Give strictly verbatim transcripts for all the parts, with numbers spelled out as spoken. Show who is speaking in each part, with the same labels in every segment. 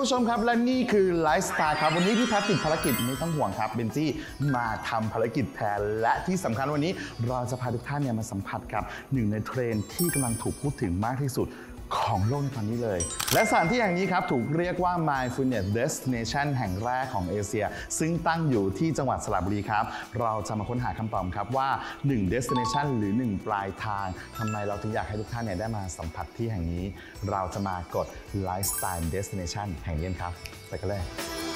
Speaker 1: ผู้ชมครับและนี่คือไลฟ์สไตล์ครับวันนี้พี่แพทติดภารกิจไม่ต้องห่วงครับเบนจี้มาทำภารกิจแทนและที่สำคัญวันนี้เราจะพาทุกท่านเนี่ยมาสัมผัสกับหนึ่งในเทรนด์ที่กำลังถูกพูดถึงมากที่สุดของโลกในตอนนี้เลยและสถานที่แห่งนี้ครับถูกเรียกว่า Mindfulness Destination แห่งแรกของเอเชียซึ่งตั้งอยู่ที่จังหวัดสระบุรีครับเราจะมาค้นหาคำตอบครับว่าหนึ่ง Destination หรือหนึ่งปลายทางทำไมเราถึงอยากให้ทุกท่านเนี่ยได้มาสัมผัสที่แห่งนี้เราจะมากด Lifestyle Destination แห่งนี้ครับไปกันเลย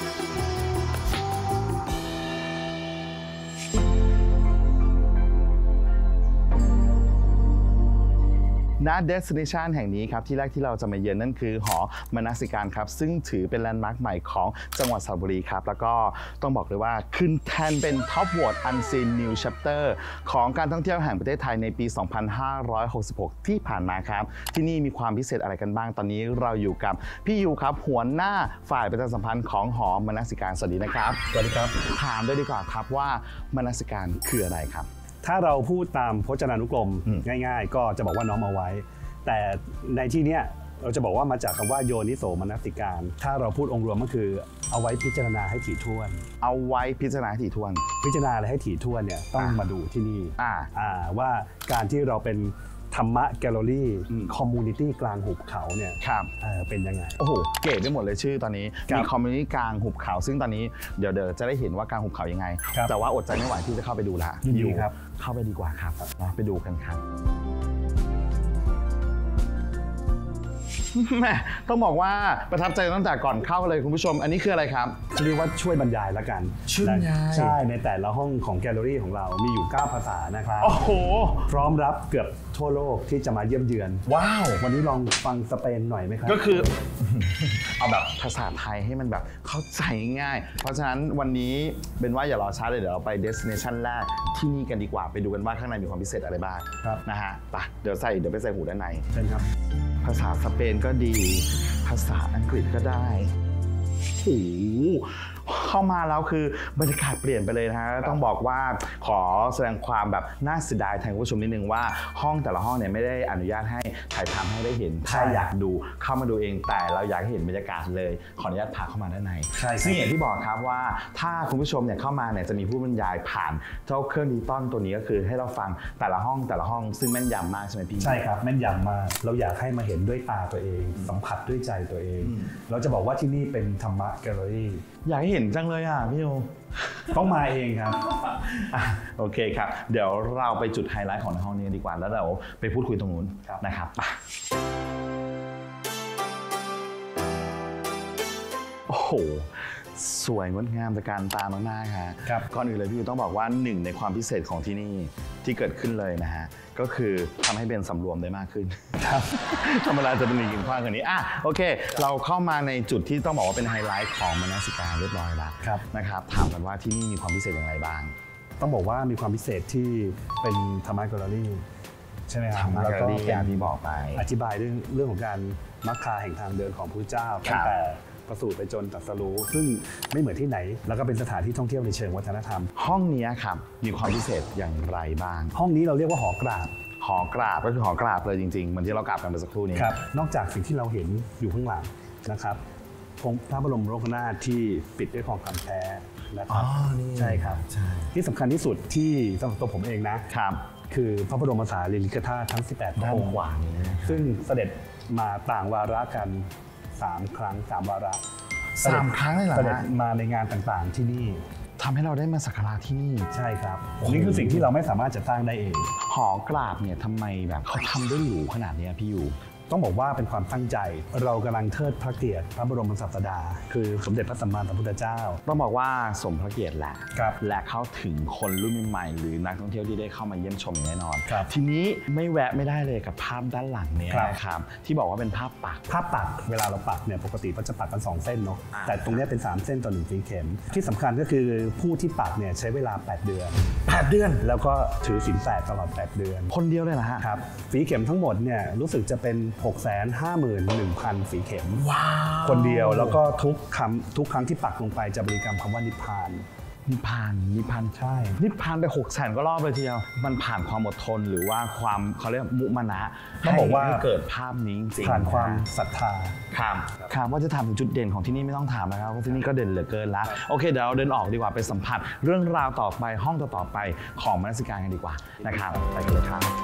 Speaker 1: ณ Destination แห่งนี้ครับที่แรกที่เราจะมาเยือนนั่นคือหอมนสิการครับซึ่งถือเป็นแลนด์มาร์คใหม่ของจังหวัดสระบุรีครับแล้วก็ต้องบอกเลยว่าขึ้นแทนเป็น Top Vote Unseen New Chapter ของการท่องเที่ยวแห่งประเทศไทยในปี สองพันห้าร้อยหกสิบหก ที่ผ่านมาครับที่นี่มีความพิเศษอะไรกันบ้างตอนนี้เราอยู่กับพี่ยูครับหัวหน้าฝ่ายประชาสัมพันธ์ของหอมนสิการสวัสดีนะครับสวัสดีครับถามด้วยดีกว่าครับว่ามนสิการคืออะไรครับ
Speaker 2: ถ้าเราพูดตามพจนานุกรมง่ายๆก็จะบอกว่าน้อมเอาไว้แต่ในที่นี้เราจะบอกว่ามาจากคำว่าโยนิโสมนสิการถ้าเราพูดองค์รวมก็คือเอาไว้พิจารณาให้ถี่ถ้วน
Speaker 1: เอาไว้พิจารณาให้ถี่ถ้วน
Speaker 2: พิจารณาอะไรให้ถี่ถ้วนเนี่ยต้องมาดูที่นี่ว่าการที่เราเป็นธรรมะแกลเลอรี่คอมมูนิตี้กลางหุบเขาเนี่ยเป็นยังไง
Speaker 1: โอ้โหเก๋ไปหมดเลยชื่อตอนนี้มีคอมมูนิตี้กลางหุบเขาซึ่งตอนนี้เดี๋ยวเดี๋ยวจะได้เห็นว่ากลางหุบเขายังไงแต่ว่าอดใจไม่ไหวที่จะเข้าไปดูละ
Speaker 2: อยู่ครับ
Speaker 1: เข้าไปดีกว่าครับไปดูกันครับแม่ต้องบอกว่าประทับใจตั้งแต่ก่อนเข้าเลยคุณผู้ชมอันนี้คืออะไรครับ
Speaker 2: เรียกว่าช่วยบรรยายละกัน
Speaker 1: ช่วยบรรยาย
Speaker 2: ใช่ในแต่ละห้องของแกลเลอรี่ของเรามีอยู่เก้าภาษานะครับ
Speaker 1: โอ้โห
Speaker 2: พร้อมรับเกือบทั่วโลกที่จะมาเยี่ยมเยือน
Speaker 1: ว้าว
Speaker 2: วันนี้ลองฟังสเปนหน่อยไหมครับ
Speaker 1: ก็คือเอาแบบภาษาไทยให้มันแบบเข้าใจง่ายเพราะฉะนั้นวันนี้เป็นว่าอย่ารอช้าเลยเดี๋ยวเราไป destination แรกที่นี่กันดีกว่าไปดูกันว่าข้างในมีความพิเศษอะไรบ้างนะฮะไปเดี๋ยวใส่เดี๋ยวไปใส่หูด้านใน
Speaker 2: เชิญครับ
Speaker 1: ภาษาสเปนก็ดีภาษาอังกฤษก็ได้โอ้โหเข้ามาแล้วคือบรรยากาศเปลี่ยนไปเลยนะฮะต้องบอกว่าขอแสดงความแบบน่าเสียดายแทนผู้ชมนิดนึงว่าห้องแต่ละห้องเนี่ยไม่ได้อนุญาตให้ถ่ายทำให้ได้เห็นถ้าอยากดูเข้ามาดูเองแต่เราอยากให้เห็นบรรยากาศเลยขออนุญาตพาเข้ามาด้านในซึ่งอย่างที่บอกครับว่าถ้าคุณผู้ชมเนี่ยเข้ามาเนี่ยจะมีผู้บรรยายผ่านเจ้าเครื่องดิจิตอลตัวนี้ก็คือให้เราฟังแต่ละห้องแต่ละห้องซึ่งแม่นยำมากใช่ไหมพี่
Speaker 2: ใช่ครับแม่นยำมากเราอยากให้มาเห็นด้วยตาตัวเองสัมผัสด้วยใจตัวเองเราจะบอกว่าที่นี่เป็นธรรมะแกลเลอรี่
Speaker 1: อยากให้เห็นจังเลยอ่ะพี่โย
Speaker 2: ต้องมาเองครับ
Speaker 1: โอเคครับเดี๋ยวเราไปจุดไฮไลท์ของในห้องนี้ดีกว่าแล้วเราไปพูดคุยตรงนู้นนะครับโอ้โหสวยงดงามตระการตามากๆครับก่อนอื่นเลยพี่ต้องบอกว่าหนึ่งในความพิเศษของที่นี่ที่เกิดขึ้นเลยนะฮะก็คือทำให้เป็นสำรวมได้มากขึ้นธรรมดาจะเป็นกินกว้างกว่านี้อ่ะโอเคเราเข้ามาในจุดที่ต้องบอกว่าเป็นไฮไลท์ของมนสิการเรียบร้อยแล้วนะครับถามกันว่าที่นี่มีความพิเศษอย่างไรบ้าง
Speaker 2: ต้องบอกว่ามีความพิเศษที่เป็นธรรมะแกลเลอรี่ใช่ไหมครับ
Speaker 1: แล้วก็อย่างที่บอกไป
Speaker 2: อธิบายเรื่องเรื่องของการมรรคาแห่งทางเดินของพระเจ้าตั้งแต่ประสูติไปจนตรัสรู้ซึ่งไม่เหมือนที่ไหนแล้วก็เป็นสถานที่ท่องเที่ยวในเชิงวัฒนธรรม
Speaker 1: ห้องนี้ครับมีความพิเศษอย่างไรบ้าง
Speaker 2: ห้องนี้เราเรียกว่าหอกราบ
Speaker 1: หอกราบก็คือหอกราบเลยจริงๆเหมือนที่เรากราบกันเมื่อสักครู่นี้
Speaker 2: ครับนอกจากสิ่งที่เราเห็นอยู่ข้างหลังนะครับองค์พระบรมโลกนาถที่ปิดด้วยทองคำแท้นะครับใช่ครับที่สำคัญที่สุดที่สำหรับตัวผมเองนะครับคือพระบรมสารีริกธาตุทั้งสิบแปดพระองค์ซึ่งเสด็จมาต่างวาระกันสามครั้งสามวาระ
Speaker 1: สามครั้งเลยเหรอ
Speaker 2: เสด็จมาในงานต่างๆที่นี่
Speaker 1: ทำให้เราได้มาสักการะที่นี่
Speaker 2: ใช่ครับนี่คือสิ่งที่เราไม่สามารถจะสร้างได้เอง
Speaker 1: หอกราบเนี่ยทำไมแบบเขาทำได้หรูขนาดนี้พี่ยู
Speaker 2: ต้องบอกว่าเป็นความตั้งใจเรากำลังเทิดพระเกียรติพระบรมศาสดาคือสมเด็จพระสัมมาสัมพุทธเจ้า
Speaker 1: ต้องบอกว่าสมพระเกียรติแหละและเข้าถึงคนรุ่นใหม่หรือนักท่องเที่ยวที่ได้เข้ามาเยี่ยมชมอย่างแน่นอนทีนี้ไม่แวะไม่ได้เลยกับภาพด้านหลังเนี่ยนะครับที่บอกว่าเป็นภาพปัก
Speaker 2: ภาพปักเวลาเราปักเนี่ยปกติเขาจะปักกันสองเส้นเนาะแต่ตรงนี้เป็นสามเส้นต่อหนึ่งฝีเข็มที่สำคัญก็คือผู้ที่ปักเนี่ยใช้เวลาแปดเดือน
Speaker 1: แปดเดือน
Speaker 2: แล้วก็ถือศีลแปดตลอดแปดเดือน
Speaker 1: คนเดียวเลยนะฮะ
Speaker 2: ครับฝีเข็มทั้งหมดเนี่ยรู้สึกจะเป็น หกแสนห้าหมื่นหนึ่งพัน ฝีเข็ม
Speaker 1: ว้าว
Speaker 2: คนเดียวแล้วก็ทุกคำทุกครั้งที่ปักลงไปจะบริกรรมคำว่านิพพาน
Speaker 1: นิพพานนิพพานใช่นิพพานไปหกแสนก็รอบเลยทีเดียวมันผ่านความอดทนหรือว่าความเขาเรียกมุมานะต้องบอกว่าเกิดภาพนี้จริง
Speaker 2: ผ่านความศรัทธา
Speaker 1: ครับครับว่าจะถามถึงจุดเด่นของที่นี่ไม่ต้องถามนะครับเพราะที่นี่ก็เด่นเหลือเกินละโอเคเดี๋ยวเราเดินออกดีกว่าไปสัมผัสเรื่องราวต่อไปห้องต่อไปของมนสิการกันดีกว่านะครับไปกันเลยครับ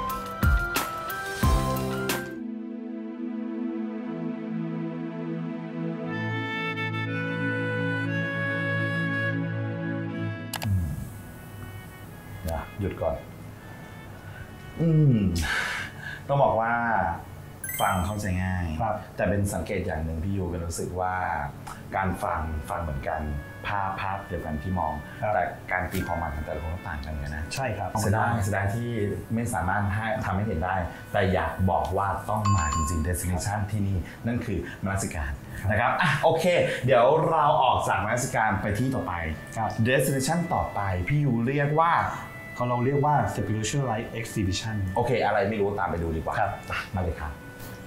Speaker 1: หยุดก่อนอืมต้องบอกว่าฟังเข้าใจง่ายแต่เป็นสังเกตอย่างหนึ่งพี่ยูก็รู้สึกว่าการฟังฟังเหมือนกันภาพภาพเดียวกันที่มองแต่การตีความหมายของแต่ละคนก็ต่างกันเลยนะ
Speaker 2: ใช่ครับ
Speaker 1: เสียดายเสียดายที่ไม่สามารถให้ทำให้เห็นได้แต่อยากบอกว่าต้องมาจริงๆ destination ที่นี่นั่นคือมนสิการนะครับอ่ะโอเคเดี๋ยวเราออกจากมนสิการไปที่ต่อไป destination ต่อไปพี่ยูเรียกว่า
Speaker 2: เขาเราเรียกว่า spiritual light exhibition
Speaker 1: โอเคอะไรไม่รู้ตามไปดูดีกว่า
Speaker 2: ครับ
Speaker 1: มาเลยครับ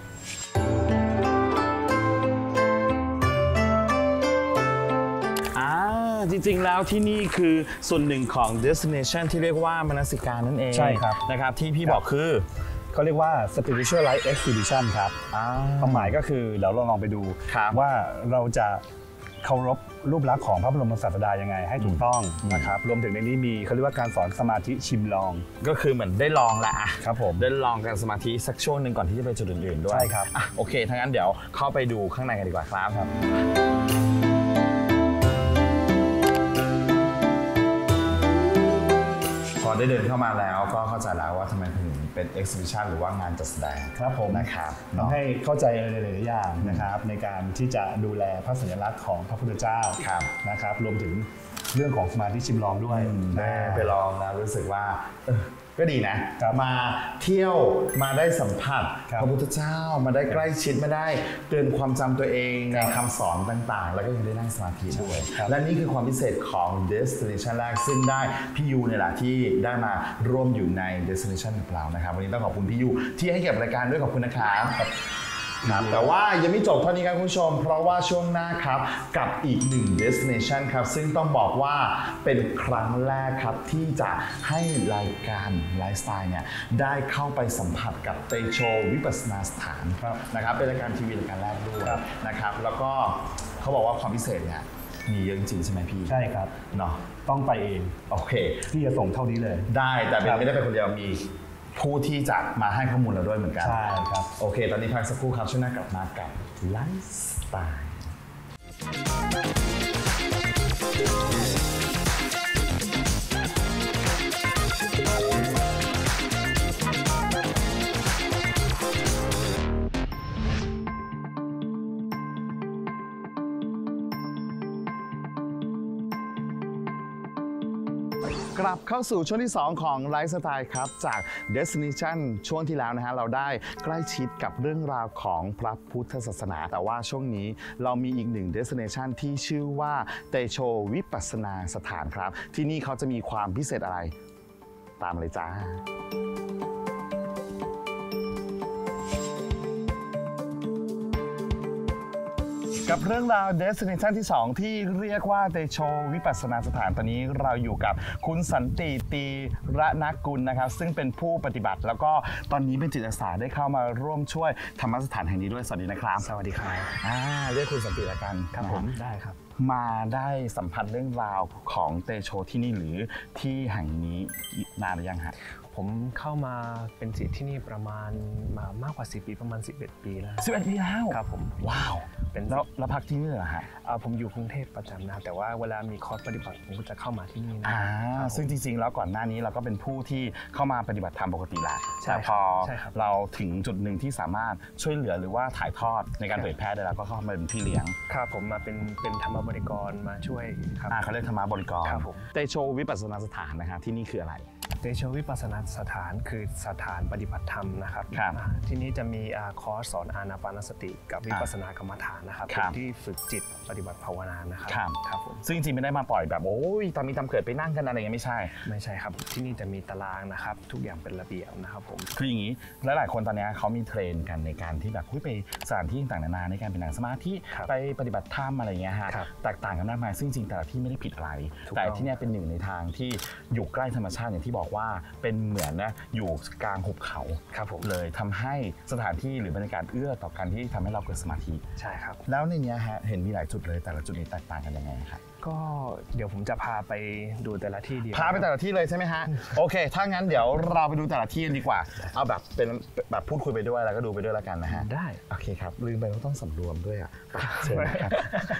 Speaker 1: อ่าจริงๆแล้วที่นี่คือส่วนหนึ่งของ destination ที่เรียกว่ามนสิการนั่นเอง
Speaker 2: ใช่ครับ
Speaker 1: นะครับที่พี่บอกคือ
Speaker 2: เขาเรียกว่า spiritual light exhibition ครับความหมายก็คือเดี๋ยวเราลองไปดูว่าเราจะเคารพรูปลักษณ์ของพระบรมศาสดายังไงให้ถูกต้องนะครับรวมถึงในนี้มีเขาเรียกว่าการสอนสมาธิชิมลอง
Speaker 1: ก็คือเหมือนได้ลองแหละ
Speaker 2: ครับผม
Speaker 1: ได้ลองการสมาธิสักช่วงหนึ่งก่อนที่จะไปจุดอื่นๆด้วย
Speaker 2: ใช่ครับ
Speaker 1: อ่ะโอเคถ้างั้นเดี๋ยวเข้าไปดูข้างในกันดีกว่าครับครับพอได้เดินเข้ามาแล้วก็เข้าใจแล้วว่าทำไมถึงเป็น exhibition หรือว่างานจัดแสดง
Speaker 2: ครับผม
Speaker 1: นะครับ
Speaker 2: ทำให้เข้าใจหลายๆอย่างนะครับในการที่จะดูแลพระสัญลักษณ์ของพระพุทธเจ้านะครับรวมถึงเรื่องของสมาธิชิมลองด้วย
Speaker 1: ได้ไปลองแล้วรู้สึกว่าก็ดีนะมาเที่ยวมาได้สัมผัสพระพุทธเจ้ามาได้ใกล้ชิดมาได้เตือนความจำตัวเองในคำสอนต่างๆแล้วก็ยังได้นั่งสมาธิด้วยและนี่คือความพิเศษของ destination แรกซึ่งได้พี่ยูเนี่ยแหละที่ได้มาร่วมอยู่ใน destination กับเรานะครับวันนี้ต้องขอบคุณพี่ยูที่ให้เกียรติรายการด้วยขอบคุณนะครับครับแต่ว่ายังไม่จบเท่านี้ครับคุณผู้ชมเพราะว่าช่วงหน้าครับกับอีกหนึ่ง destination ครับซึ่งต้องบอกว่าเป็นครั้งแรกครับที่จะให้รายการไลฟ์สไตล์เนี่ยได้เข้าไปสัมผัสกับเตโชวิปัสสนาสถานนะครับเป็นรายการทีวีรายการแรกด้วยนะครับแล้วก็เขาบอกว่าความพิเศษเนี่ยมีเยอะจริงๆใช่ไหมพี่
Speaker 2: ใช่ครับ
Speaker 1: เนาะ
Speaker 2: ต้องไปเอง
Speaker 1: โอเค
Speaker 2: ที่จะส่งเท่านี้เลย
Speaker 1: ได้แต่เป็นไม่ได้เป็นคนเดียวมีผู้ที่จะมาให้ข้อมูลเราด้วยเหมือนกัน
Speaker 2: ใช่ครับ
Speaker 1: โอเคตอนนี้พักสักครู่ครับช่วงหน้ากลับมากับไลฟ์สไตล์กลับเข้าสู่ช่วงที่สองของไลฟ์สไตล์ครับจาก Destination ช่วงที่แล้วนะฮะเราได้ใกล้ชิดกับเรื่องราวของพระพุทธศาสนาแต่ว่าช่วงนี้เรามีอีกหนึ่ง Destination ที่ชื่อว่าเตโชวิปัสสนาสถานครับที่นี่เขาจะมีความพิเศษอะไรตามเลยจ้ากับเรื่องราว destination ที่สองที่เรียกว่าเตโชวิปัสสนาสถานตอนนี้เราอยู่กับคุณสันติตีระนักกุลนะครับซึ่งเป็นผู้ปฏิบัติแล้วก็ตอนนี้เป็นจิตอาสาได้เข้ามาร่วมช่วยธรรมสถานแห่งนี้ด้วยสวัสดีนะครับ
Speaker 2: สวัสดีครับ
Speaker 1: อ่าเรียกคุณสันติละกัน
Speaker 2: ครับผมได้ครับ
Speaker 1: มาได้สัมผัสเรื่องราวของเตโชที่นี่หรือที่แห่งนี้นานหรือยังฮะ
Speaker 3: ผมเข้ามาเป็นศิษย์ที่นี่ประมาณมามากกว่าสิบปีประมาณสิบเอ็ดปีแล้ว
Speaker 1: สิบเอ็ดปีแล้ว
Speaker 3: ครับผม
Speaker 1: ว้าวเป็นแล้วแล้วพักที่นี่เหรอฮะ
Speaker 3: ผมอยู่กรุงเทพประจำนะแต่ว่าเวลามีคอร์สปฏิบัติผมก็จะเข้ามาที่นี่นะ
Speaker 1: อ่าซึ่งจริงๆแล้วก่อนหน้านี้เราก็เป็นผู้ที่เข้ามาปฏิบัติธรรมปกติแหละแต่พอเราถึงจุดหนึ่งที่สามารถช่วยเหลือหรือว่าถ่ายทอดในการเผยแพร่ได้แล้วก็เข้ามาเป็นพี่เลี้ยง
Speaker 3: ครับผมมาเป็นเป็นธรรมบริกรมาช่วยครับ
Speaker 1: เขาเรียกธรรมบริกร
Speaker 3: ครับผม
Speaker 1: เตโชวิปัสสนาสถานนะฮะที่นี่คืออะไร
Speaker 3: เตโชวิปัสสนาสถานคือสถานปฏิบัติธรรมนะครับ
Speaker 1: ครับ
Speaker 3: อ่าที่นี้จะมีอ่าคอร์สสอนอานาปานสติกับวิปัสสนากรรมฐานนะครับ
Speaker 1: ครั
Speaker 3: เป็น
Speaker 1: บ
Speaker 3: ที่ฝึกจิตปฏิบัติภาวนานะครับ
Speaker 1: ครับ
Speaker 3: ครับผม
Speaker 1: ซึ่งจริงๆไม่ได้มาปล่อยแบบโอ้ยตามมีตามเกิดไปนั่งกันอะไรเงี้ยไม่ใช่
Speaker 3: ไม่ใช่ครับที่นี่จะมีตารางนะครับทุกอย่างเป็นระเบียบนะครับผม
Speaker 1: คืออย่างนี้หลายๆคนตอนนี้เขามีเทรนกันในการที่แบบหุ้ยไปสถานที่ต่างๆนานาในการเป็นนั่งสมาธิ
Speaker 3: ครับ
Speaker 1: ไปปฏิบัติธรรมอะไรเงี้ยฮะ
Speaker 3: ครับ
Speaker 1: แตกต่างกันมากมายซึ่งจริงๆแต่ละที่ไม่ได้ผิดอะไร
Speaker 3: ถูกต้อง
Speaker 1: แต่ที่เนี่ยเป็นหนึ่งในทางที่อยู่ใกล้ธรรมชาติอย่างที่บอกว่าเป็นเหมือนนะอยู่กลางหุบเขา
Speaker 3: ครับผม
Speaker 1: เลยทำให้สถานที่หรือบรรยากาศเอื้อต่อการที่ทำให้เราเกิดสมาธิ
Speaker 3: ใช่ครับ
Speaker 1: แล้วในเนี้ยฮะเห็นมีหลายจุดเลยแต่ละจุดนี้แตกต่างกันยังไงครับ
Speaker 3: ก็เดี๋ยวผมจะพาไปดูแต่ละที่เดียว
Speaker 1: พาไปแต่ละที่เลยใช่ไหมฮะ โอเค ถ้างั้นเดี๋ยวเราไปดูแต่ละที่กันดีกว่า เอาแบบเป็นแบบพูดคุยไปด้วยแล้วก็ดูไปด้วยแล้วกันนะฮะ
Speaker 3: ได้
Speaker 1: โอเคครับ ลืมไปว่าต้องสำรวมด้วยอ่ะไปเชิญครับ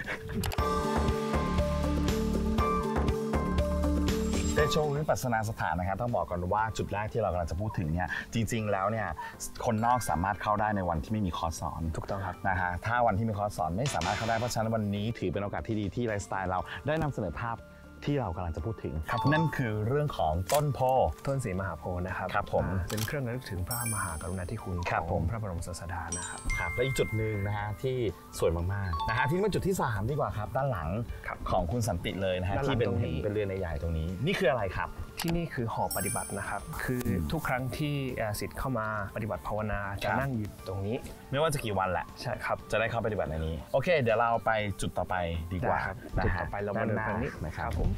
Speaker 1: เตโชวิปัสสนาสถานนะครับต้องบอกก่อนว่าจุดแรกที่เรากำลังจะพูดถึงเนี่ยจริงๆแล้วเนี่ยคนนอกสามารถเข้าได้ในวันที่ไม่มีคอร์สสอน
Speaker 3: ถูกต้องครับ
Speaker 1: นะฮะถ้าวันที่มีคอร์สสอนไม่สามารถเข้าได้เพราะฉะนั้นวันนี้ถือเป็นโอกาสที่ดีที่ไลฟ์สไตล์เราได้นำเสนอภาพที่เรากำลังจะพูดถึง
Speaker 3: ครับผม
Speaker 1: นั่นคือเรื่องของต้นโพ
Speaker 3: ต้นศรีมหาโพธิ์นะครับ
Speaker 1: ครับผม
Speaker 3: อ่าเป็นเครื่องระลึกถึงพระมหากรุณาธิคุณ
Speaker 1: ครับ
Speaker 3: ข
Speaker 1: ผ
Speaker 3: อง
Speaker 1: ม
Speaker 3: พระบรมศาสดานะครับ
Speaker 1: ครับและอีกจุดหนึ่งนะฮะที่สวยมากๆนะฮะที่เป็นจุดที่สามดีกว่าครับด้านหลัง
Speaker 3: ครับ
Speaker 1: ของคุณสันติเลยนะฮะ
Speaker 3: ด้านหลั
Speaker 1: ที่
Speaker 3: ง
Speaker 1: เป็น
Speaker 3: ตรงนี้
Speaker 1: เห็นเป็นเรือนใหญ่ๆตรงนี้นี่คืออะไรครับ
Speaker 3: ที่นี่คือหอปฏิบัตินะครับ คืออทุกครั้งที่เอ่อศิษย์เข้ามาปฏิบัติภาวนาจะ
Speaker 1: ครับ
Speaker 3: นั่งอยู่ตรงนี้
Speaker 1: ไม่ว่าจะกี่วันแหละ
Speaker 3: ใช่ครับ
Speaker 1: จะได้เข้าปฏิบัติในนี้ โอเค เดี๋ยวเราไปจุดต่อไปดีกว่า
Speaker 3: ได้ครับ
Speaker 1: นะ
Speaker 3: จุด
Speaker 1: ฮะ
Speaker 3: ต่อไปเรามาเดิน
Speaker 1: ด้
Speaker 3: ทาง
Speaker 1: ห
Speaker 3: นี้
Speaker 1: นะครับ
Speaker 3: ผม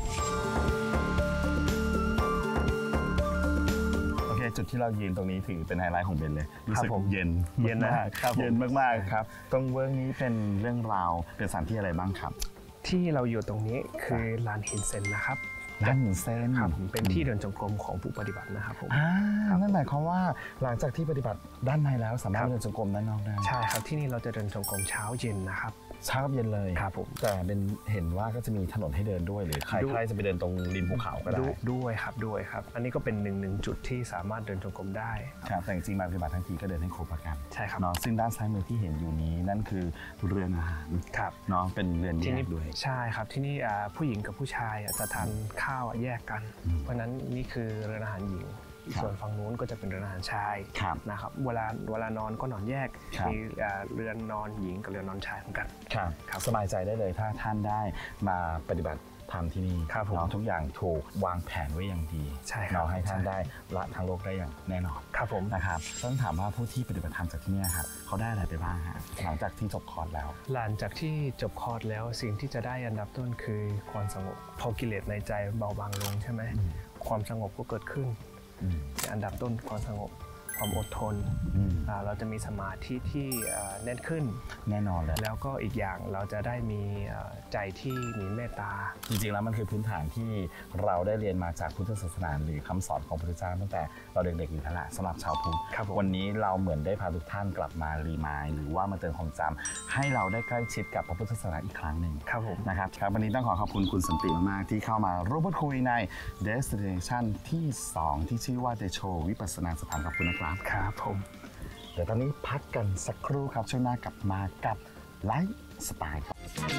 Speaker 1: โอเคจุดที่เรายืนตรงนี้ถือเป็นไฮไลท์ของเบนเลยรู้สึก
Speaker 3: ครับผม
Speaker 1: เย็น
Speaker 3: เย็นนะ
Speaker 1: มากๆ
Speaker 3: ครับผม
Speaker 1: เย็นมากๆครับตรงเวิร์กนี้เป็นเรื่องราวเป็นสถานที่อะไรบ้างครับ
Speaker 3: ที่เราอยู่ตรงนี้คือลานหินเซนนะครับ
Speaker 1: ด้านหินเส้น
Speaker 3: ครับผมเป็นที่เดินจงกรมของผู้ปฏิบัตินะครับผม
Speaker 1: อ่านั่นหมายความว่าหลังจากที่ปฏิบัติด้านในแล้วสามารถ
Speaker 3: ครับ
Speaker 1: เดินจงกรมด้านนอกได้
Speaker 3: ใช่ครับที่นี่เราจะเดินจงกรมเช้าเย็นนะครับ
Speaker 1: เช้ากับเย็นเลย
Speaker 3: ครับผม
Speaker 1: แต่เป็นเห็นว่าก็จะมีถนนให้เดินด้วยหรือใคร
Speaker 3: ดู
Speaker 1: ใครจะไปเดินตรงริมภูเขาก็ได้
Speaker 3: ดูด้วยครับด้วยครับ อันนี้ก็เป็นหนึ่งหนึ่งจุดที่สามารถเดินจงกรมได้
Speaker 1: ครับแต่จริงๆมาปฏิบัติทั้งทีก็เดินให้ครบละกัน
Speaker 3: ใช่ครับ
Speaker 1: เนาะซึ่งด้านซ้ายมือที่เห็นอยู่นี้นั่นคือเรือนอาหาร
Speaker 3: ครับ
Speaker 1: เนาะเป็นเรือนแย
Speaker 3: ที่
Speaker 1: ก
Speaker 3: นี่
Speaker 1: ด้วย
Speaker 3: ใช่ครับที่นี่อ่าผู้หญิงกับผู้ชายอ่ะจะทานข้าวอ่ะแยกกัน เพราะฉะนั้นนี่คือเรือนอาหารหญิง
Speaker 1: ครับ
Speaker 3: ส่วนฝั่งนู้นก็จะเป็นเรือนอาหารชาย
Speaker 1: ครับ
Speaker 3: นะครับเวลาเวลานอนก็นอนแยก
Speaker 1: ครับ
Speaker 3: มีอ่าเรือนนอนหญิงกับเรือนนอนชายเหมือนกัน
Speaker 1: ครับ
Speaker 3: ครับ
Speaker 1: สบายใจได้เลยถ้าท่านได้มาปฏิบัติธรรมที่นี่
Speaker 3: ครับผม
Speaker 1: เนาะทุกอย่างถูกวางแผนไว้อย่างดี
Speaker 3: ใช่ครับ
Speaker 1: เนาะให้ท่าน
Speaker 3: ใช่
Speaker 1: ได้ละทางโลกได้อย่างแน่นอน
Speaker 3: ครับผม
Speaker 1: นะครับต้องถามว่าผู้ที่ปฏิบัติธรรมจากที่เนี่ยครับเขาได้อะไรไปบ้างฮะหลังจากที่จบคอร์สแล้ว
Speaker 3: หลังจากที่จบคอร์สแล้วสิ่งที่จะได้อันดับต้นคือความสงบพอกิเลสในใจเบาบางลงใช่ไหมความสงบก็เกิดขึ้น
Speaker 1: อืม
Speaker 3: อันดับต้นความสงบความอดทน
Speaker 1: อืม
Speaker 3: อ่าเราจะมีสมาธิที่อ่าแน่นขึ้น
Speaker 1: แน่นอนเลย
Speaker 3: แล้วก็อีกอย่างเราจะได้มีอ่าใจที่มีเมตตา
Speaker 1: จริงๆแล้วมันคือพื้นฐานที่เราได้เรียนมาจากพุทธศาสนาหรือคำสอนของพระพุทธเจ้าตั้งแต่เราเด็กๆอยู่แล้วแหละสำหรับชาวพุทธ
Speaker 3: ครับผม
Speaker 1: วันนี้เราเหมือนได้พาทุกท่านกลับมารีมายด์หรือว่ามาเตือนความจำให้เราได้ใกล้ชิดกับพระพุทธศาสนาอีกครั้งหนึ่ง
Speaker 3: ครับผม
Speaker 1: นะครับครับวันนี้ต้องขอขอบคุณคุณสันติมากๆที่เข้ามาร่วมพูดคุยใน Destination ที่สองที่ชื่อว่า The Show วิปัสสนาสถานขอบคุณนะครับ
Speaker 3: ครับผม
Speaker 1: เดี๋ยวตอนนี้พักกันสักครู่ครับช่วงหน้ากลับมากับไลฟ์สไตล์ครับ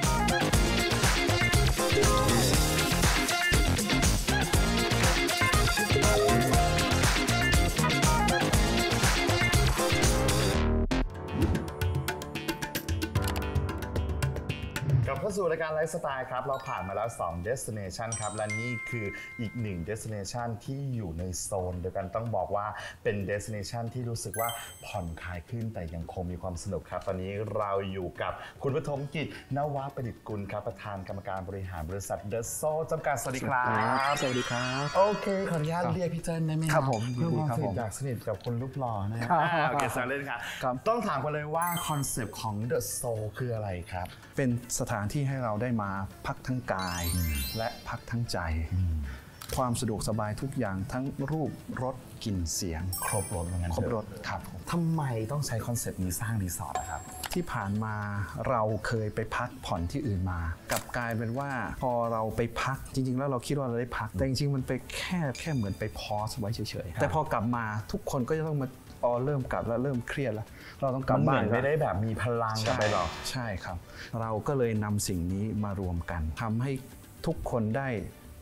Speaker 1: กลับเข้าสู่รายการไลฟ์สไตล์ครับเราผ่านมาแล้วสอง destination ครับและนี่คืออีกหนึ่ง destination ที่อยู่ในโซนเดียวกันต้องบอกว่าเป็น destination ที่รู้สึกว่าผ่อนคลายขึ้นแต่ยังคงมีความสนุกครับตอนนี้เราอยู่กับคุณปฐมกิจนวประดิษฐ์กุลครับประธานกรรมการบริหารบริษัท The Soul จำกัดสวัสดีครับ
Speaker 3: สวัสดีครับ
Speaker 1: โอเคขออนุญาตเรียกพี่เจิ้นได้ไหม
Speaker 3: ครับผม
Speaker 1: เพื่อความ
Speaker 3: ครับ
Speaker 1: สนิ
Speaker 3: ผ
Speaker 1: ท
Speaker 3: ม
Speaker 1: อยากสนิทกับคนรูปหล่อนะฮะ
Speaker 3: ครับ
Speaker 1: อ่าโอเคสาเล่นครับ
Speaker 3: ครับ
Speaker 1: ต้องถามกันเลยว่าคอนเซปต์ของ The Soul คืออะไรครับ
Speaker 4: เป็นสถานที่ให้เราได้มาพักทั้งกายและพักทั้งใจ ความสะดวกสบายทุกอย่างทั้งรูปรสกลิ่นเสียง
Speaker 1: ครบรถเหมือนกัน
Speaker 4: ครบรสครับผม
Speaker 1: ทำไมต้องใช้คอนเซปต์นี้สร้างรีสอร์ทนะครับ
Speaker 4: ที่ผ่านมาเราเคยไปพักผ่อนที่อื่นมากลับกลายเป็นว่าพอเราไปพักจริง ๆ แล้วเราคิดว่าเราได้พักแต่จริงๆมันไปแค่แค่เหมือนไปพอสไว้เฉยๆแต่พอกลับมาทุกคนก็จะต้องมาอ๋อเริ่มกลับแล้วเริ่มเครียดแล้วเราต้องกลับ
Speaker 1: มันเห
Speaker 4: บ้า
Speaker 1: มื
Speaker 4: น
Speaker 1: อนไม่ได้แบบมีพลังกันไปหรอก
Speaker 4: ใช่ครับ เราก็เลยนำสิ่งนี้มารวมกันทำให้ทุกคนได้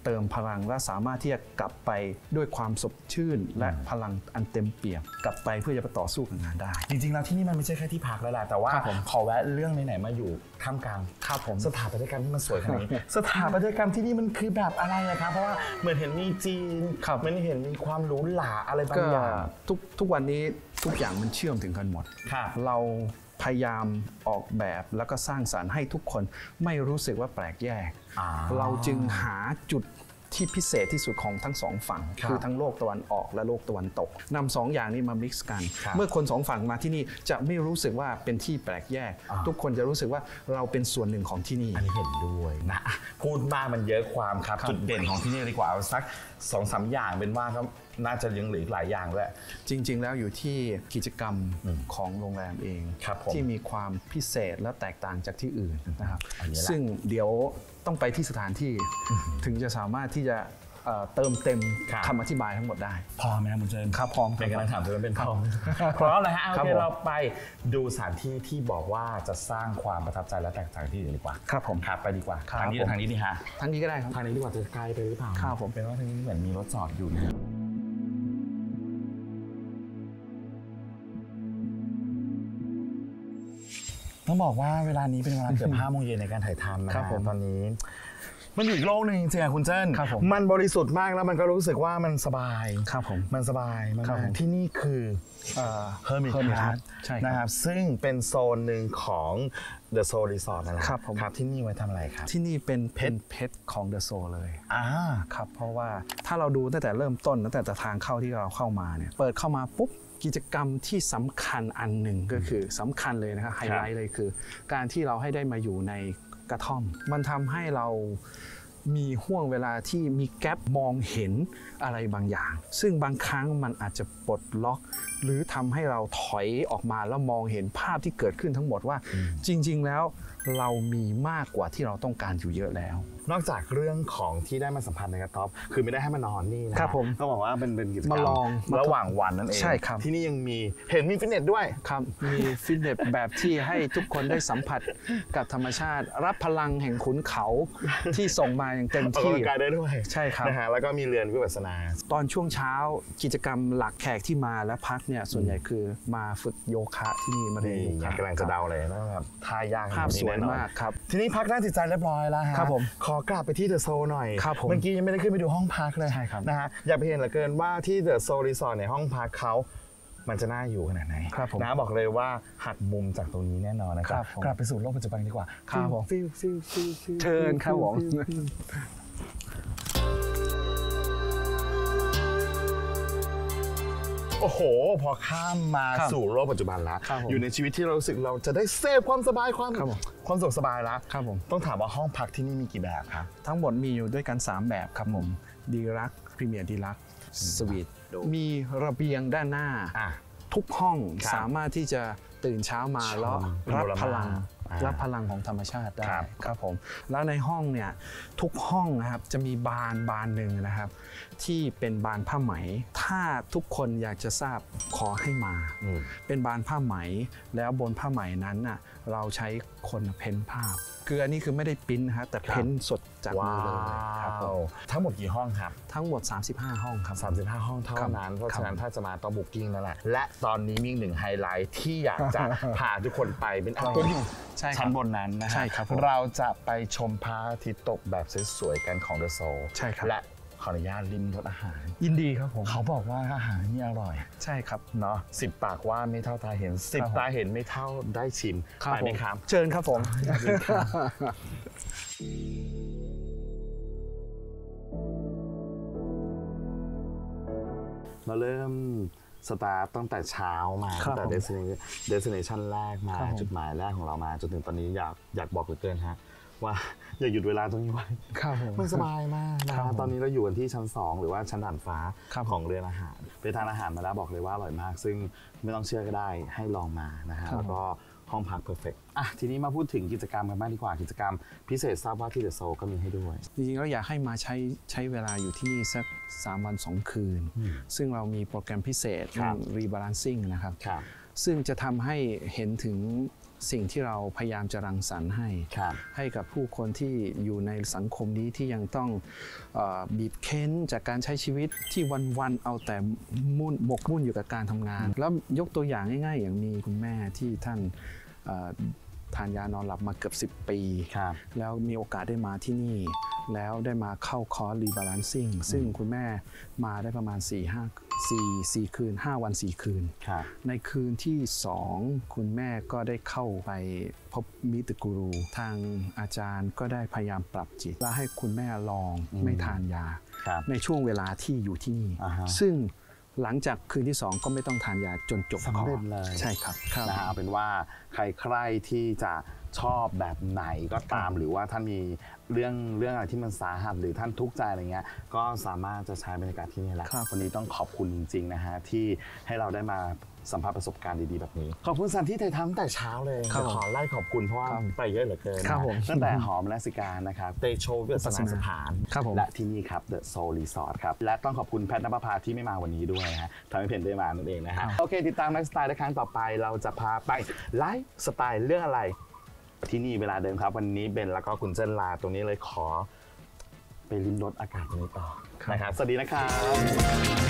Speaker 4: เติมพลังและสามารถที่จะกลับไปด้วยความสดชื่นและพลังอันเต็มเปี่ยมกลับไปเพื่อจะไปต่อสู้กับงานได้
Speaker 1: จริงๆแล้วที่นี่มันไม่ใช่แค่ที่พักแล้วแหละแต่ว่าขอแวะเรื่องไหนๆมาอยู่ท่ามกลาง
Speaker 4: ครับผม
Speaker 1: สถาปัตยกรรมที่มันสวยขนาดนี้สถาปัตยกรรมที่นี่มันคือแบบอะไรนะครับเพราะว่าเหมือนเห็นมีจีนเหมือนเห็นมีความหรูหราอะไรบางอย่าง
Speaker 4: ทุกทุกวันนี้ทุกอย่างมันเชื่อมถึงกันหมดเราพยายามออกแบบแล้วก็สร้างสรรค์ให้ทุกคนไม่รู้สึกว่าแปลกแยกเราจึงหาจุดที่พิเศษที่สุดของทั้งสองฝั่งคือทั้งโลกตะวันออกและโลกตะวันตกนำสองอย่างนี้มา mix กันเมื่อคนสองฝั่งมาที่นี่จะไม่รู้สึกว่าเป็นที่แปลกแยกทุกคนจะรู้สึกว่าเราเป็นส่วนหนึ่งของที่นี่
Speaker 1: อันนี้เห็นด้วยนะพูดมากมันเยอะความครับจุดเด่นของที่นี่ดีกว่าเอาสักสองสามอย่างเป็นว่าก็น่าจะยังเหลืออีกหลายอย่างด้วย
Speaker 4: จริงๆแล้วอยู่ที่กิจกรรมของโรงแรมเองที่มีความพิเศษและแตกต่างจากที่อื่นนะครับซึ่งเดี๋ยวต้องไปที่สถานที่ถึงจะสามารถที่จะเติมเต็มคำอธิบายทั้งหมดได้
Speaker 1: พอไหมครับคุณเจน
Speaker 4: ครับพร้อม
Speaker 1: เป็นกำลังถามตัวเป็นพร้อมพร้อมเลยฮะโอเคเราไปดูสถานที่ที่บอกว่าจะสร้างความประทับใจและแตกต่างที่อื่นดีกว่า
Speaker 4: ครับผม
Speaker 1: ครับไปดีกว่าทางนี้หรือทางนี้ดีฮะ
Speaker 4: ทางนี้ก็ได้ครับ
Speaker 1: ทางนี้ดีกว่าจะไกลไปหรือเปล่า
Speaker 4: ครับผม
Speaker 1: เป็นว่าทางนี้เหมือนมีรถจอดอยู่นะต้องบอกว่าเวลานี้เป็นเวลาเกือบห้าโมงเย็นในการถ่ายทำนะครับผมตอนนี้มันอยู่อีกโลกหนึ่งจริงๆคุณเจิ้นมันบริสุทธิ์มากแล้วมันก็รู้สึกว่ามันสบาย
Speaker 4: ครับผม
Speaker 1: มันสบายมากที่นี่คือเฮอร์มิทัสนะครับซึ่งเป็นโซนหนึ่งของ The Soul Resort นั่นแหละครับครับที่นี่ไว้ทำอะไรครับ
Speaker 4: ที่นี่เป็นเพชรเพชรของ The Soul เลยอ่าครับเพราะว่าถ้าเราดูตั้งแต่เริ่มต้นตั้งแต่ทางเข้าที่เราเข้ามาเนี่ยเปิดเข้ามาปุ๊บกิจกรรมที่สำคัญอันหนึ่งก็คือสำคัญเลยนะครับไฮไลท์เลยคือการที่เราให้ได้มาอยู่ในกระท่อมมันทำให้เรามีห่วงเวลาที่มีแกลบมองเห็นอะไรบางอย่างซึ่งบางครั้งมันอาจจะปลดล็อกหรือทำให้เราถอยออกมาแล้วมองเห็นภาพที่เกิดขึ้นทั้งหมดว่าจริงๆแล้วเรามีมากกว่าที่เราต้องการอยู่เยอะแล้ว
Speaker 1: นอกจากเรื่องของที่ได้มาสัมผัสในกระต๊อบคือไม่ได้ให้มานอนนี่นะครับ
Speaker 4: ผม
Speaker 1: ต้องบอกว่าเป็นเป็นกิจกรรม
Speaker 4: มาลอง
Speaker 1: ระหว่างวันนั่นเอง
Speaker 4: ใช่ครับ
Speaker 1: ที่นี่ยังมีเห็นมีฟิตเนสด้วย
Speaker 4: ครับมีฟิตเนสแบบที่ให้ทุกคนได้สัมผัสกับธรรมชาติรับพลังแห่งขุนเขาที่ส่งมาอย่างเต็มที่
Speaker 1: ออกกำลังกายได้ด้วย
Speaker 4: ใช่ครับ
Speaker 1: นะฮะแล้วก็มีเรือนวิปัสสนา
Speaker 4: ตอนช่วงเช้ากิจกรรมหลักแขกที่มาและพักเนี่ยส่วนใหญ่คือมาฝึกโยคะที่นี่มาเรียนโยคะ
Speaker 1: กำลังจะเดาเลยนะครับท่ายาก
Speaker 4: ภาพสวยมากครับ
Speaker 1: ทีนี้พักด้านจิตใจเรียบร้อยแล้วฮะ
Speaker 4: ครับผม
Speaker 1: ขอกลับไปที่เดอะโซลหน่อย
Speaker 4: ครับผม
Speaker 1: เมื่อกี้ยังไม่ได้ขึ้นไปดูห้องพักเลย
Speaker 4: ใช่ครับ
Speaker 1: นะฮะอยากไปเห็นเหลือเกินว่าที่เดอะโซลรีสอร์ทในห้องพักเขามันจะน่าอยู่ขนาดไหนนะบอกเลยว่าหักมุมจากตรงนี้แน่นอนนะครับกลับไปสู่โลกปัจจุบันดีกว่า
Speaker 4: ครับผม
Speaker 1: ฟิลฟิลฟิลฟิล
Speaker 4: เชิญครับผม
Speaker 1: โอ้โหพอข้ามมาสู่โลกปัจจุบันแล้วอยู่ในชีวิตที่เรารู้สึกเราจะได้เซฟความสบายความความสุขสบายแล้ว
Speaker 4: ครับผม
Speaker 1: ต้องถามว่าห้องพักที่นี่มีกี่แบบครับ
Speaker 4: ทั้งหมดมีอยู่ด้วยกันสามแบบครับผมดีลักซ์พรีเมียร์ดีลักซ์สวีทมีระเบียงด้านหน้าทุกห้องสามารถที่จะตื่นเช้ามาแล้วรับพลังรับพลังของธรรมชาติได้ครับผมแล้วในห้องเนี่ยทุกห้องนะครับจะมีบานบานหนึ่งนะครับที่เป็นบานผ้าไหมถ้าทุกคนอยากจะทราบขอให้มาเป็นบานผ้าไหมแล้วบนผ้าไหมนั้นน่ะเราใช้คนเพ้นภาพคืออันนี้คือไม่ได้ปริ้นนะฮะแต่เพ้นสดจากมือเลยครับ
Speaker 1: ทั้งหมดกี่ห้องครับ
Speaker 4: ทั้งหมดสามสิบห้าห้องครับ
Speaker 1: สามสิบห้าห้องเท่านั้นเพราะฉะนั้นถ้าจะมาต้องบุ๊กิ้งนั่นแหละและตอนนี้มีหนึ่งไฮไลท์ที่อยากจะพาทุกคนไปเป็นชั้นบนนั้นนะ
Speaker 4: ใช่ครับ
Speaker 1: เราจะไปชมพระอาทิตย์ตกแบบสวยๆกันของ The Soul
Speaker 4: ใช่ครับ
Speaker 1: และขออนุญาตลิ้มรสอาหาร
Speaker 4: ยินดีครับผม
Speaker 1: เขาบอกว่าอาหารนี่อร่อย
Speaker 4: ใช่ครับ
Speaker 1: เนาะสิบปากว่าไม่เท่าตาเห็นสิบตาเห็นไม่เท่าได้ชิมไปไหมครับ
Speaker 4: เชิญครับผม
Speaker 1: เราเริ่มสตาร์ตตั้งแต่เช้ามาตั้งแต่เดสติเนชันแรกมาจุดหมายแรกของเรามาจนถึงตอนนี้อยากอยากบอกเหลือเกินฮะว่าอย่าหยุดเวลาตรงนี้ไว้มันสบายมากนะตอนนี้เราอยู่กันที่ชั้นสองหรือว่าชั้นด่านฟ้าของเรือนอาหารไปทานอาหารมาแล้วบอกเลยว่าอร่อยมากซึ่งไม่ต้องเชื่อก็ได้ให้ลองมานะฮะแล้วก็ห้องพักเพอร์เฟกต์อ่ะทีนี้มาพูดถึงกิจกรรมกันบ้างดีกว่ากิจกรรมพิเศษทราบว่าที่เดอะโซลก็มีให้ด้วย
Speaker 4: จริงๆแล้วอยากให้มาใช้ใช้เวลาอยู่ที่นี่สักสามวันสองคืนซึ่งเรามีโปรแกรมพิเศษรีบาลานซิ่งนะครับซึ่งจะทำให้เห็นถึงสิ่งที่เราพยายามจะรังสรรค์ให้ให้กับผู้คนที่อยู่ในสังคมนี้ที่ยังต้องเอ่อบีบเค้นจากการใช้ชีวิตที่วันๆเอาแต่มุ่นหมกมุ่นอยู่กับการทำงานแล้วยกตัวอย่างง่ายๆอย่างมีคุณแม่ที่ท่านทานยานอนหลับมาเกือบสิบปีแล้วมีโอกาสได้มาที่นี่แล้วได้มาเข้าคอร์สรีบาลานซิ่งซึ่งคุณแม่มาได้ประมาณ4 5 4 4คืนห้าวันสี่คืนในคืนที่สองคุณแม่ก็ได้เข้าไปพบมิตรกูรูทางอาจารย์ก็ได้พยายามปรับจิตและให้คุณแม่ลองไม่ทานยาในช่วงเวลาที่อยู่ที่นี่ซึ่งหลังจากคืนที่สองก็ไม่ต้องทานยาจนจบคอร์สเลยใช่ครับ
Speaker 1: นะฮะเอาเป็นว่าใครใครที่จะชอบแบบไหนก็ตามหรือว่าท่านมีเรื่องเรื่องอะไรที่มันสาหัสหรือท่านทุกข์ใจอะไรเงี้ยก็สามารถจะใช้บรรยากาศที่นี่แหละวันนี้ต้องขอบคุณจริงๆนะฮะที่ให้เราได้มาสัมผัสประสบการณ์ดีๆแบบนี้ขอบคุณสันที่ไทยทำแต่เช้าเลยขอไล่ขอบคุณเพราะว่าไปเยอะเหลือเกินตั้งแต่หอมและสิการนะครับเตโชวิทยาสถานและที่นี่ครับ The Soul Resort ครับและต้องขอบคุณแพทย์ณภาที่ไม่มาวันนี้ด้วยนะฮะทำให้เพนได้มานั่นเองนะฮะโอเคติดตามไลฟ์สไตล์ในครั้งต่อไปเราจะพาไปไลฟ์สไตล์เรื่องอะไรที่นี่เวลาเดิมครับวันนี้เบนแล้วก็คุณเจนลาตรงนี้เลยขอไปลิ้มรสอากาศตรงนี้ต่อนะครับสวัสดีนะครับ